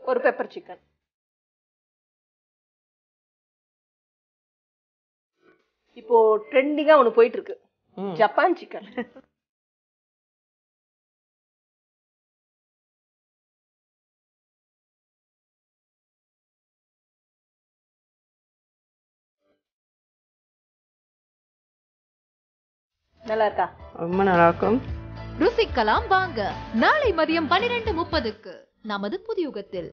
ஒரு pepper chicken. இப்போ ட்ரெண்டிங்கா ஒண்ணு போயிட்டு இருக்கு, ஜப்பான் சிக்கன். நல்லா இருக்கா? ரொம்ப நல்லா இருக்கும். ருசிக்கலாம் வாங்க. நாளை மதியம் 12:30க்கு நமது புதியுகத்தில்.